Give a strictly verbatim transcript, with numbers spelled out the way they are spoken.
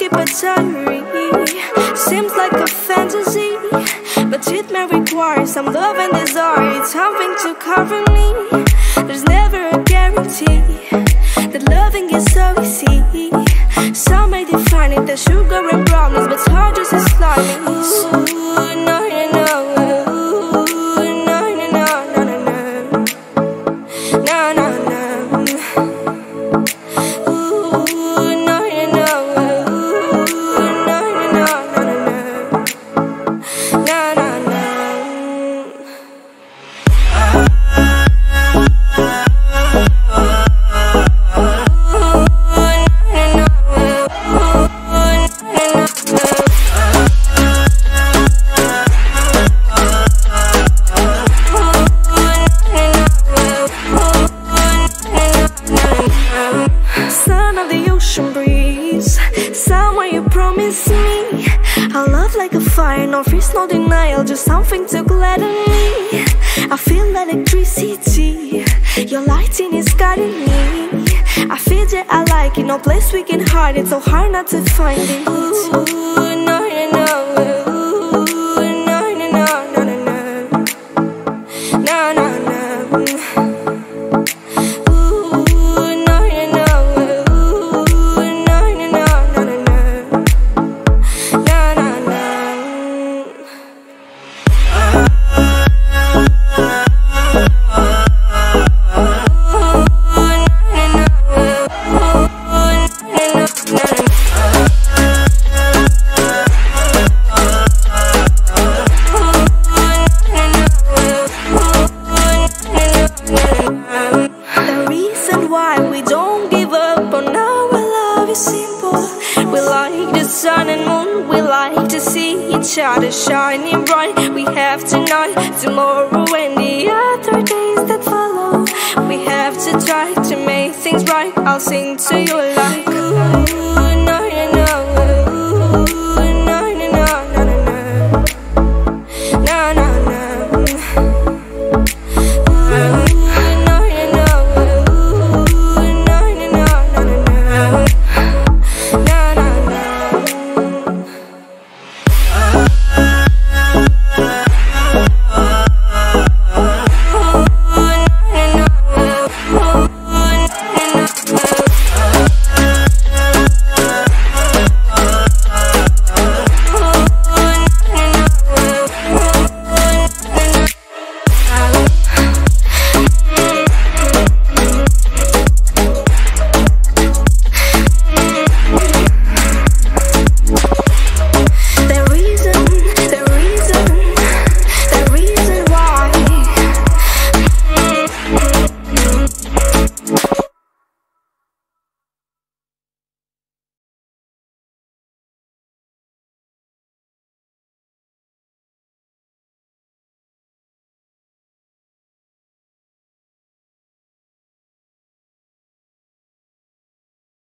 but diary. Seems like a fantasy, but it may require some love and desire. It's something to cover me. There's never a guarantee that loving is so easy. Some may define it as sugar and brownies, but hard just as slimy. Ooh, no, no, no. Ooh, no, no, no, no, no, no. No, no, no. Ooh, no, no, no. Ooh, no, no, no, no, no, no. No, no, no. Son of the ocean breeze, somewhere you promise me a love like a fire, no fears, no denial, just something to gladden me. I feel electricity, your lighting is guiding me. I feel that I like it, no place we can hide it, so hard not to find it. Ooh, no, no, no. Ooh, no, no, no, no, no, no. No, no, no. Sun and moon, we like to see each other shining bright. We have tonight, tomorrow and the other days that follow. We have to try to make things right. I'll sing to you like ooh.